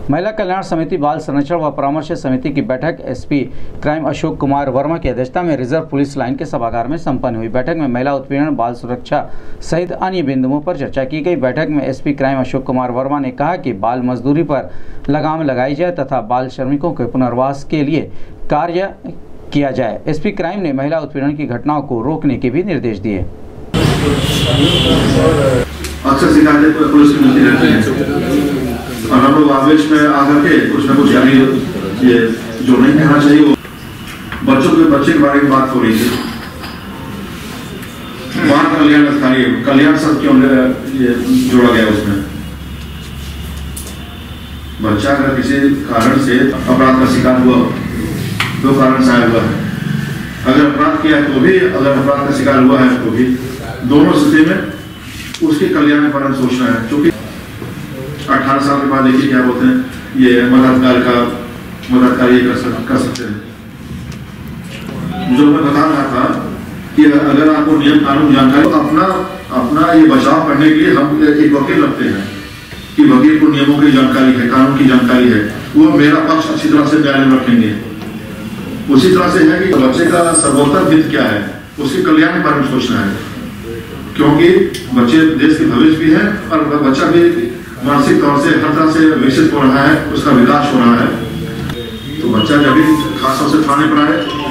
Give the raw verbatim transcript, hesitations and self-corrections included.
महिला कल्याण समिति बाल संरक्षण व परामर्श समिति की बैठक एसपी क्राइम अशोक कुमार वर्मा की अध्यक्षता में रिजर्व पुलिस लाइन के सभागार में संपन्न हुई। बैठक में महिला उत्पीड़न, बाल सुरक्षा सहित अन्य बिंदुओं पर चर्चा की गई। बैठक में एसपी क्राइम अशोक कुमार वर्मा ने कहा कि बाल मजदूरी पर लगाम लगाई जाए तथा बाल श्रमिकों के पुनर्वास के लिए कार्य किया जाए। एसपी क्राइम ने महिला उत्पीड़न की घटनाओं को रोकने के भी निर्देश दिए। अक्सर शिकायतें पुलिस की मिलती रहती हैं और हम लोग आवेश में आकर के कुछ न कुछ यानी ये जो नहीं कहना चाहिए वो बच्चों के बच्चे के बारे में बात हो रही थी। बाल कल्याण अधिकारी कल्याण शब्द क्यों ये जोड़ा गया उसमें? बच्चा अगर किसी कारण से अपराध का शिकार हुआ, दो कारण से आया हुआ है, अगर अपराध किया है तो भी, अगर अपराध का शिकार हुआ है तो भी, दोनों स्थिति में उसके कल्याण के बारे में सोचना है। क्योंकि अठारह साल के बाद देखिए क्या बोलते हैं, ये मददगार का मददगार ये कर, सक, कर सकते हैं। जो मैं बता रहा था कि अगर आपको नियम कानून जानकारी तो अपना अपना ये बचाव करने के लिए हम एक वकील रखते हैं कि वकील को नियमों की जानकारी है, कानून की जानकारी है, वो मेरा पक्ष अच्छी तरह से न्यायालय में रखेंगे। उसी तरह से है कि बच्चे का सर्वोत्तम हित क्या है, उसके कल्याण के बारे में सोचना है। क्योंकि बच्चे देश के भविष्य भी है और बच्चा भी मानसिक तौर से हर तरह से विकसित हो रहा है, उसका विकास हो रहा है। तो बच्चा जब भी खास तौर से थाने पर आए